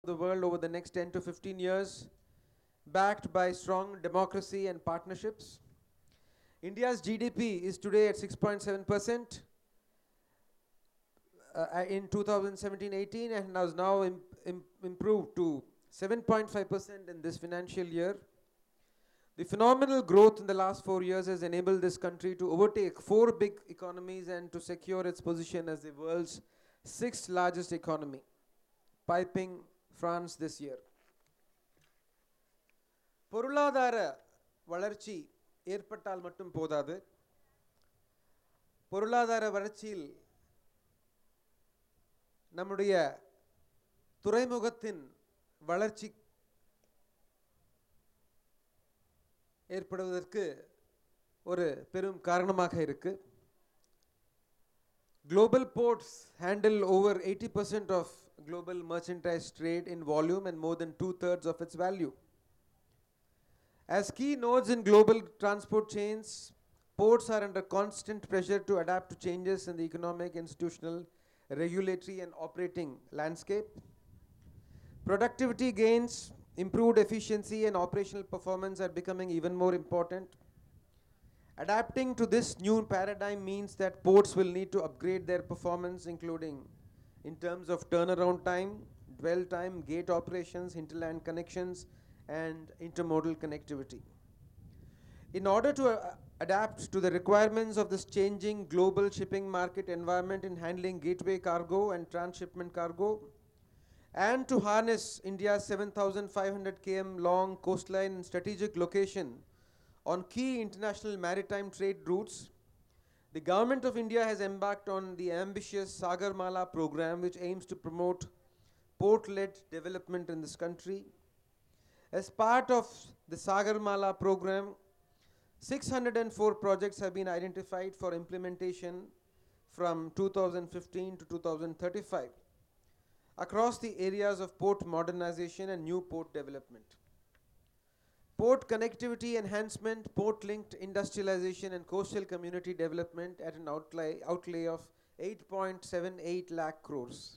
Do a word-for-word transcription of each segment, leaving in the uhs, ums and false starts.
the world over the next ten to fifteen years, backed by strong democracy and partnerships. India's G D P is today at six point seven percent uh, in two thousand seventeen eighteen and has now im- im- improved to seven point five percent in this financial year. The phenomenal growth in the last four years has enabled this country to overtake four big economies and to secure its position as the world's sixth largest economy, piping France this year. பொருளாதார வளர்ச்சி ஏற்பட்டால் மட்டும் போதாது. பொருளாதார வளர்ச்சியில் நம்முடைய துறைமுகத்தின் வளர்ச்சி ஏற்படுவதற்கு ஒரு பெரும் காரணமாக இருக்கு. Global ports handle over eighty percent of global merchandise trade in volume and more than two-thirds of its value. As key nodes in global transport chains, ports are under constant pressure to adapt to changes in the economic, institutional, regulatory, and operating landscape. Productivity gains, improved efficiency, and operational performance are becoming even more important. Adapting to this new paradigm means that ports will need to upgrade their performance, including in terms of turnaround time, dwell time, gate operations, hinterland connections, and intermodal connectivity. In order to uh, adapt to the requirements of this changing global shipping market environment in handling gateway cargo and transshipment cargo, and to harness India's seven thousand five hundred kilometer long coastline and strategic location on key international maritime trade routes, the Government of India has embarked on the ambitious Sagarmala program, which aims to promote port-led development in this country. As part of the Sagarmala program, six hundred four projects have been identified for implementation from two thousand fifteen to two thousand thirty-five across the areas of port modernization and new port development. Port connectivity enhancement, port-linked industrialization, and coastal community development at an outlay, outlay of eight point seven eight lakh crores.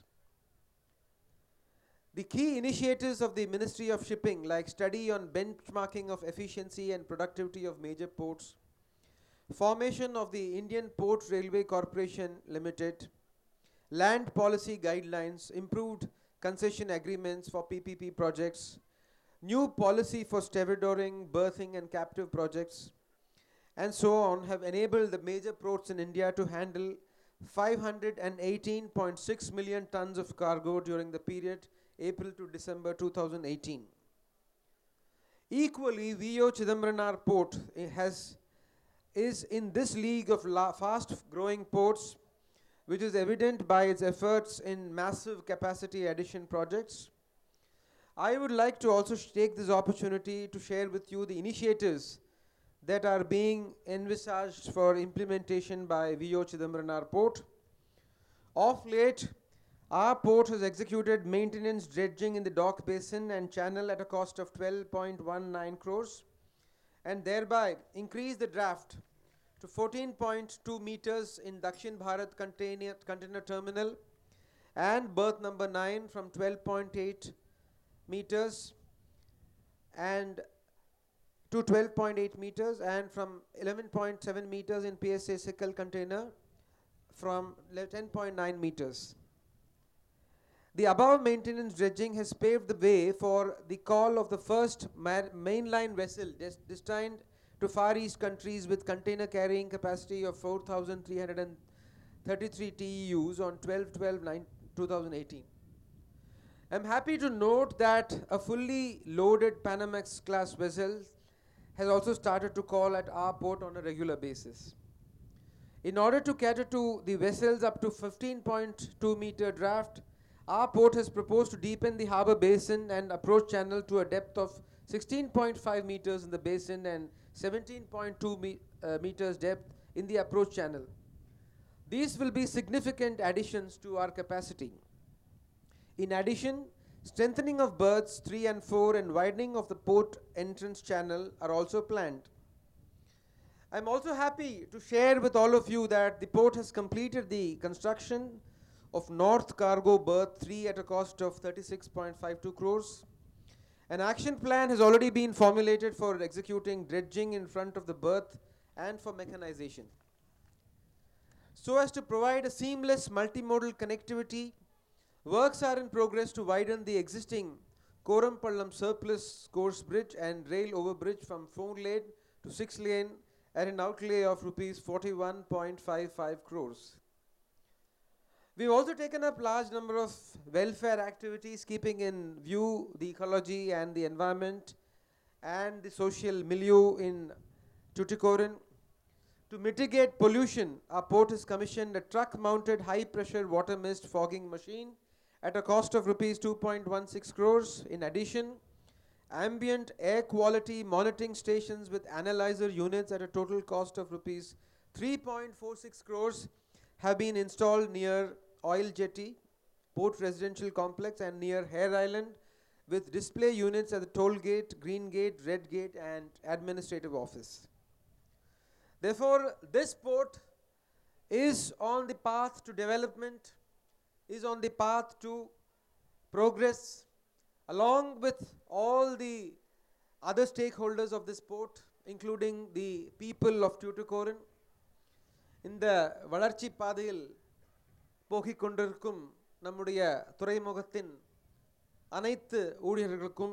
The key initiatives of the Ministry of Shipping, like study on benchmarking of efficiency and productivity of major ports, formation of the Indian Port Railway Corporation Limited, land policy guidelines, improved concession agreements for P P P projects, new policy for stevedoring, berthing, and captive projects, and so on, have enabled the major ports in India to handle five hundred eighteen point six million tons of cargo during the period April to December two thousand eighteen. Equally, V O Chidambaram Port has, is in this league of fast-growing ports, which is evident by its efforts in massive capacity addition projects. I would like to also take this opportunity to share with you the initiatives that are being envisaged for implementation by V O Chidambaram Port. Of late, our port has executed maintenance dredging in the dock basin and channel at a cost of twelve point one nine crores, and thereby increased the draft to fourteen point two meters in Dakshin Bharat container, container terminal, and berth number nine from twelve point eight meters and to twelve point eight meters, and from eleven point seven meters in P S A Sickle container from ten point nine meters. The above maintenance dredging has paved the way for the call of the first mainline vessel des- destined to Far East countries with container carrying capacity of four thousand three hundred thirty-three T E Us on twelve twelve twenty eighteen. I'm happy to note that a fully loaded Panamax class vessel has also started to call at our port on a regular basis. In order to cater to the vessels up to fifteen point two meter draft, our port has proposed to deepen the harbour basin and approach channel to a depth of sixteen point five meters in the basin and seventeen point two me- uh, meters depth in the approach channel. These will be significant additions to our capacity. In addition, strengthening of berths three and four and widening of the port entrance channel are also planned. I'm also happy to share with all of you that the port has completed the construction of North Cargo Berth three at a cost of thirty-six point five two crores. An action plan has already been formulated for executing dredging in front of the berth and for mechanization. So as to provide a seamless multimodal connectivity, works are in progress to widen the existing Korampallam surplus course bridge and rail overbridge from four lane to six lane at an outlay of rupees forty-one point five five crores. We've also taken up large number of welfare activities keeping in view the ecology and the environment and the social milieu in Tuticorin. To mitigate pollution, our port has commissioned a truck-mounted high-pressure water mist fogging machine at a cost of rupees two point one six crores. In addition, ambient air quality monitoring stations with analyzer units at a total cost of rupees three point four six crores have been installed near Oil Jetty, Port Residential Complex and near Hare Island, with display units at the toll gate, green gate, red gate and administrative office. Therefore, this port is on the path to development, is on the path to progress, along with all the other stakeholders of this port, including the people of Tuticorin. In the Valarchi Padil போகிக் கொண்டிருக்கும் நம்முடைய துறைமுகத்தின் அனைத்து ஊழியர்களுக்கும்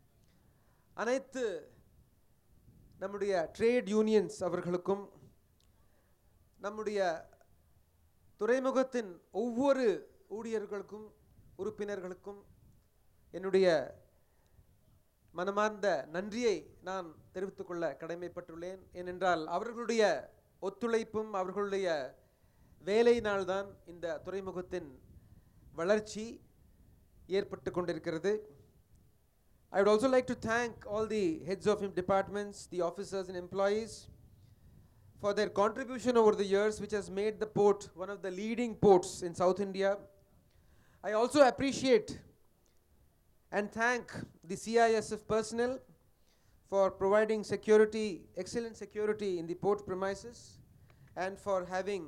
அனைத்து நம்முடைய trade unions அவர்களுக்கும் நம்முடைய துறைமுகத்தின் ஒவ்வொரு ஊழியர்களுக்கும் உறுப்பினர்களுக்கும் என்னுடைய மனமார்ந்த நன்றியை நான் தெரிவித்துக் கொள்ள கடமைப்பட்டுள்ளேன். ஏனென்றால் அவர்களுடைய ஒத்துழைப்பும் அவர்களுடைய வேலையினால்தான் இந்த துறைமுகத்தின் வளர்ச்சி ஏற்பட்டு கொண்டிருக்கிறது. I would also like to thank all the heads of departments, the officers and employees for their contribution over the years, which has made the port one of the leading ports in South India. I also appreciate and thank the C I S F personnel for providing security, excellent security in the port premises, and for having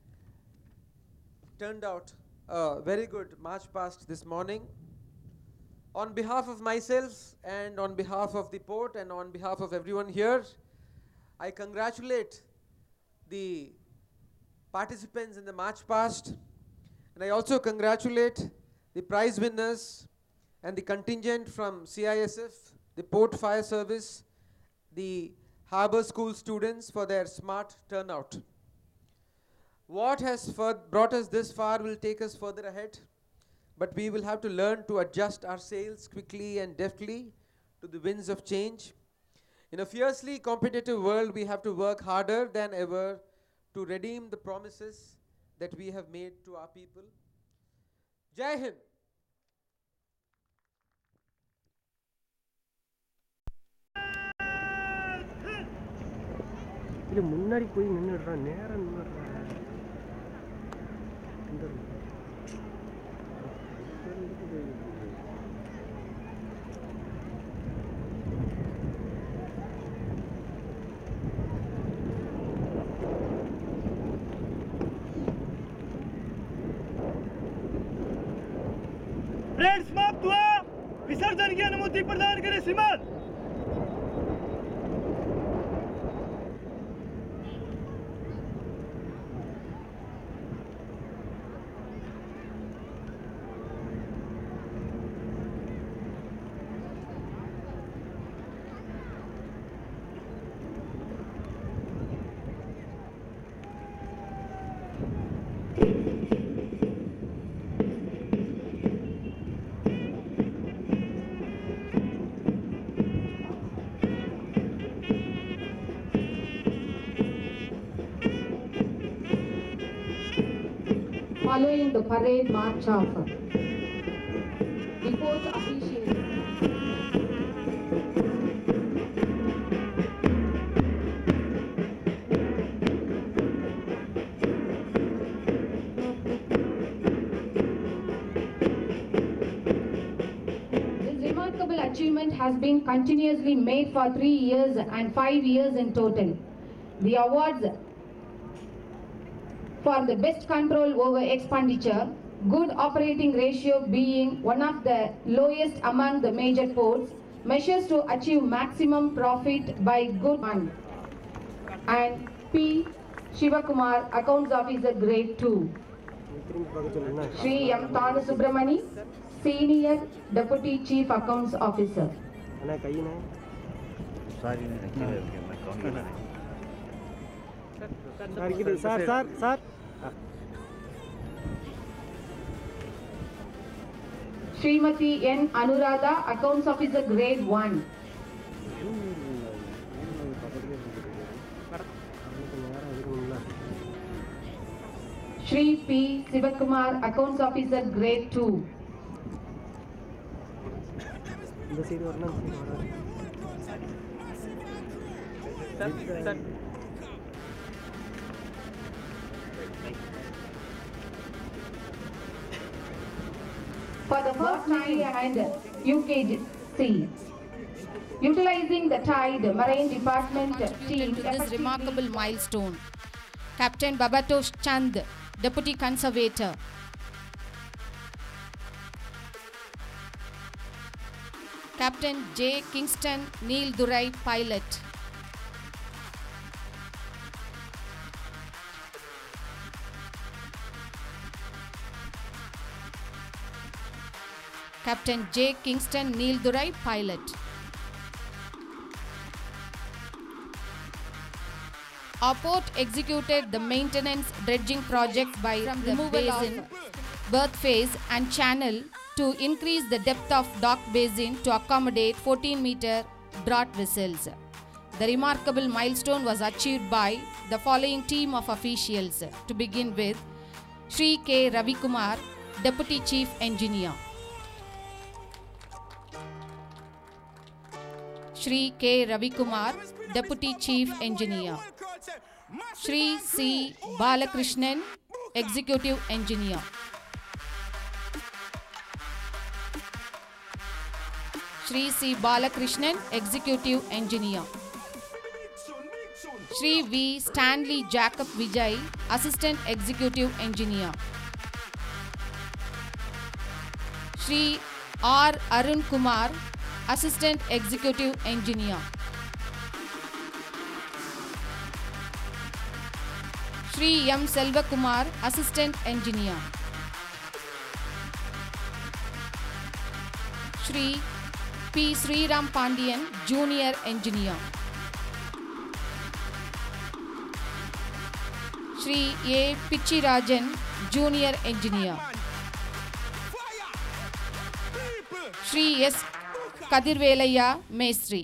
turned out a very good march past this morning. On behalf of myself and on behalf of the port and on behalf of everyone here, I congratulate the participants in the march past, and I also congratulate the prize winners and the contingent from C I S F, the Port Fire Service, the Harbour School students for their smart turnout. What has brought us this far will take us further ahead, but we will have to learn to adjust our sails quickly and deftly to the winds of change. In a fiercely competitive world, we have to work harder than ever to redeem the promises that we have made to our people. Jai Hind. இல்ல முன்னாடி போய் நின்னுடுறா நேரா நின்னுடுறா இந்த parade समाप्त हुआ। विसर्जन की अनुमति प्रदान करें श्रीमान। Following the parade march off, the port officials This remarkable achievement has been continuously made for three years and five years in total. The awards for the best control over expenditure, good operating ratio being one of the lowest among the major ports, measures to achieve maximum profit by good fund. And P. Shivakumar, Accounts Officer Grade two. திரும்பி பார்க்க சொல்லுங்க. Shri M. Thana Subramani, Senior Deputy Chief Accounts Officer. அண்ணா கையிண்ணே. Sorry நான் கீழே இருக்கேன் நான் கவனிக்கல. சார் இருக்குது sir sir sir. Srimati N. Anuradha, Accounts Officer Grade one. Shri P. Sivakumar, Accounts Officer Grade two. இந்த சைடு வரணும். For the first time and U K C, utilizing the Tide Marine Department team to this remarkable milestone, Captain Babatosh Chand, Deputy Conservator, Captain J. Kingston Neil Durai, Pilot, Captain J. Kingston Neil Durai, Pilot. Our port executed the maintenance dredging project by From the removal basin. of berth face and channel to increase the depth of dock basin to accommodate fourteen meter draught vessels. The remarkable milestone was achieved by the following team of officials. To begin with, Shri K. Ravikumar, Deputy Chief Engineer. Shri K. Ravikumar, Deputy Chief Engineer. Shri C. Balakrishnan, Executive Engineer. Shri C. Balakrishnan, Executive Engineer. Shri V. Stanley Jacob Vijay, Assistant Executive Engineer. Shri R. Arun Kumar, Assistant Executive Engineer. Shri M. Selvakumar, Assistant Engineer. Shri P. Sriram Pandian, Junior Engineer. Shri A. Pichirajan, Junior Engineer. Shri S. Kadirvelaya, Mestri.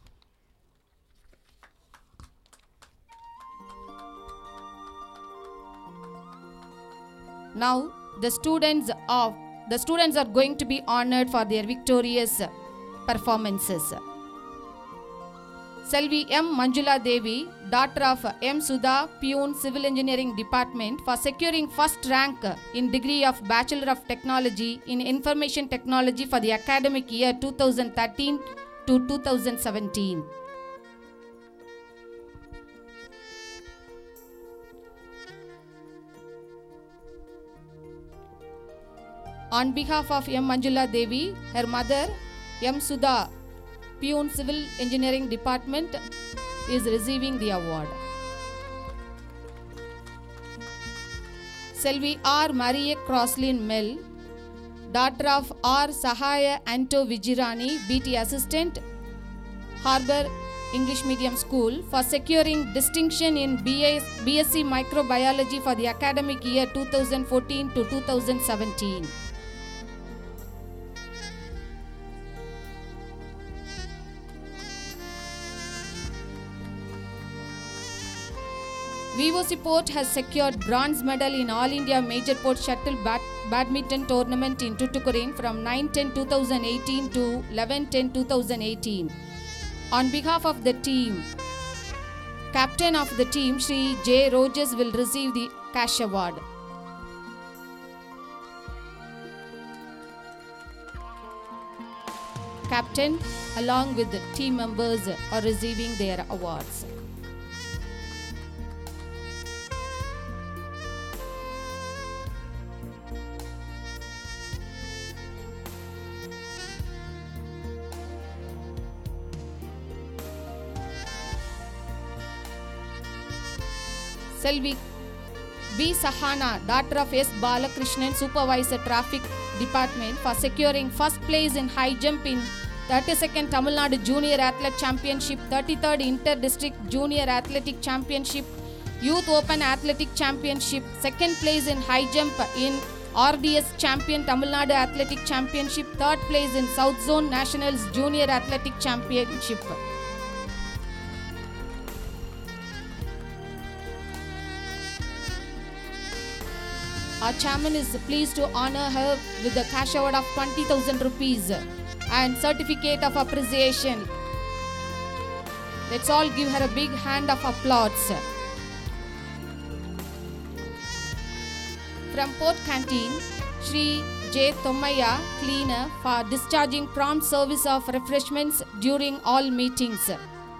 Now the students of the students are going to be honored for their victorious performances. Selvi M. Manjula Devi, daughter of M. Sudha, Pune, Civil Engineering Department, for securing first rank in degree of Bachelor of Technology in Information Technology for the academic year two thousand thirteen to two thousand seventeen. On behalf of M. Manjula Devi, her mother, M. Sudha, Pune Civil Engineering Department, is receiving the award. Selvi R. Marie Crosslin Mel, daughter of R. Sahaya Anto Vijirani, B T Assistant, Harbour English Medium School, for securing distinction in B S c Microbiology for the academic year two thousand fourteen to two thousand seventeen. V O C Port has secured bronze medal in All India Major Port Shuttle Bad Badminton Tournament in Tuticorin from nine ten twenty eighteen to eleven ten twenty eighteen. On behalf of the team, Captain of the team Shri J. Rogers will receive the cash award. Captain along with the team members are receiving their awards. Selvi B. Sahana, daughter of S. Balakrishnan, Supervisor Traffic Department, for securing first place in high jump in thirty-second Tamil Nadu Junior Athlete Championship, thirty-third Inter-District Junior Athletic Championship, Youth Open Athletic Championship, second place in high jump in R D S Champion Tamil Nadu Athletic Championship, third place in South Zone Nationals Junior Athletic Championship. Our chairman is pleased to honor her with a cash award of twenty thousand rupees and certificate of appreciation. Let's all give her a big hand of applause. From Port Canteen, Shri J. Thomaya, cleaner, for discharging prompt service of refreshments during all meetings.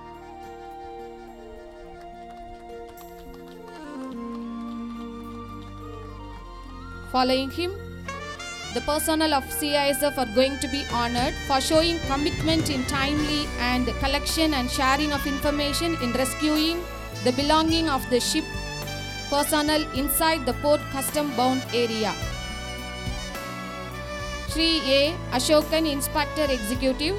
Following him, the personnel of C I S F are going to be honored for showing commitment in timely and collection and sharing of information in rescuing the belonging of the ship personnel inside the port custom bound area. Shri A. Ashokan, Inspector Executive.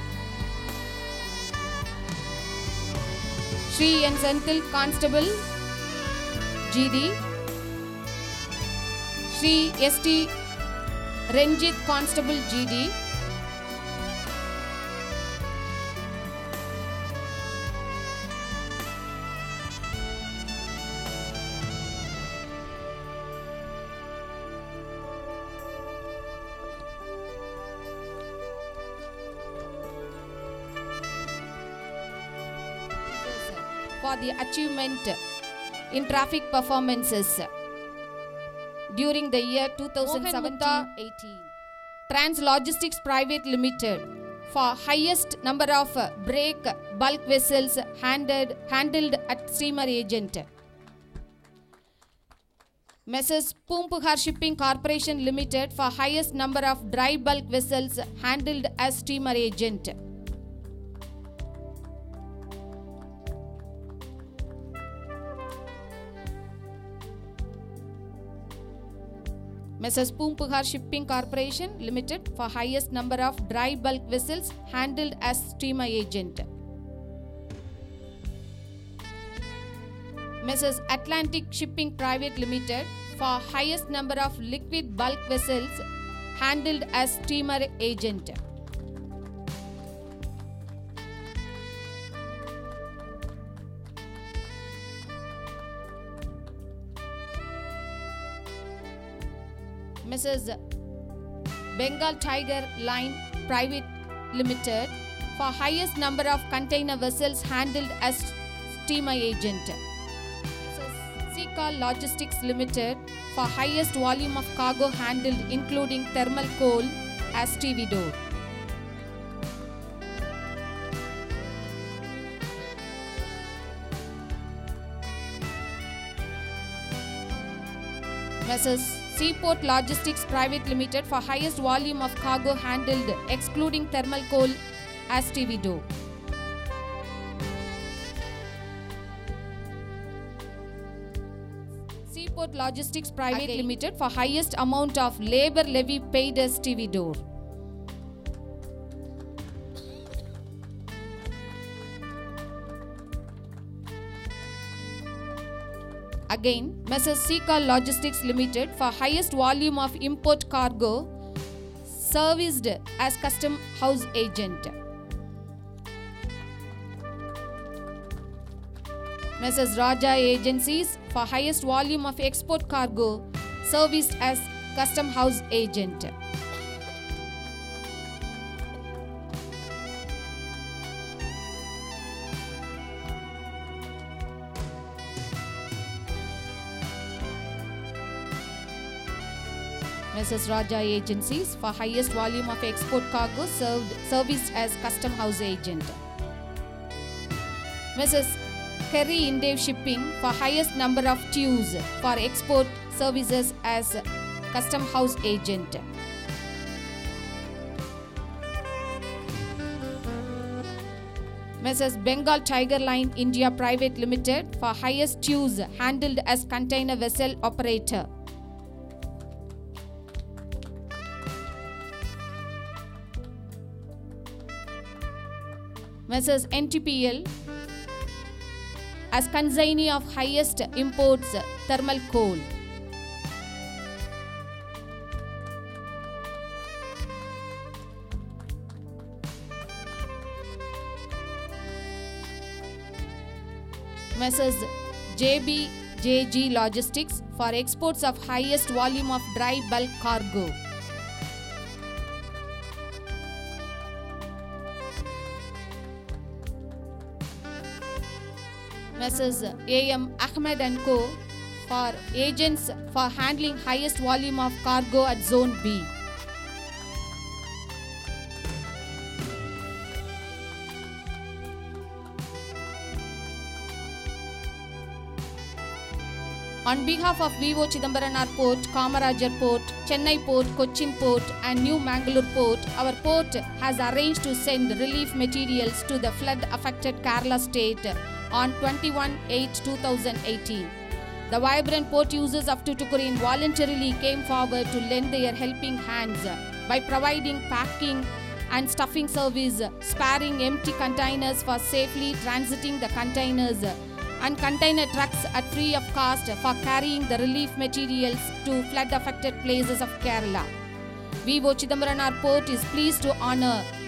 Shri N. Senthil, Constable G D. Shri S T Renjit, Constable G D. For the achievement in traffic performances during the year two thousand seventeen eighteen. Trans Logistics Private Limited for highest number of brake bulk vessels handled, handled at steamer agent. Messrs. Poompuhar Shipping Corporation Limited for highest number of dry bulk vessels handled as steamer agent. Messrs. Poompuhar Shipping Corporation Limited for highest number of dry bulk vessels handled as steamer agent. Messrs. Atlantic Shipping Private Limited for highest number of liquid bulk vessels handled as steamer agent. Messrs. Bengal Tiger Line Private Limited for highest number of container vessels handled as steamer agent. Messrs. Seacal Logistics Limited for highest volume of cargo handled including thermal coal as stevedore. Messrs. Seaport Logistics Private Limited for highest volume of cargo handled excluding thermal coal as stevedore. Seaport Logistics Private Again. Limited for highest amount of labor levy paid as stevedore. Again, Messrs. Seacal Logistics Limited for highest volume of import cargo serviced as custom house agent. Messrs. Raja Agencies for highest volume of export cargo serviced as custom house agent. Messrs. Raja Agencies for highest volume of export cargo served serviced as custom house agent. Messrs. Kerry Indev Shipping for highest number of T Us for export services as custom house agent. Messrs Bengal Tiger Line India Private Limited for highest dues handled as container vessel operator. Messrs N T P L as consignee of highest imports thermal coal. Messrs J B J G Logistics for exports of highest volume of dry bulk cargo. Messrs A M Ahmed and Co for agents for handling highest volume of cargo at Zone B. On behalf of Vivo Chidambaram Port, Kamarajar Port, Chennai Port, Cochin Port and New Mangalore Port, our port has arranged to send relief materials to the flood-affected Kerala state on twenty-first of August two thousand eighteen. The vibrant port users of Tuticorin voluntarily came forward to lend their helping hands by providing packing and stuffing service, sparing empty containers for safely transiting the containers, and container trucks at free of cost for carrying the relief materials to flood-affected places of Kerala. Vivo Chidambaram Port is pleased to honor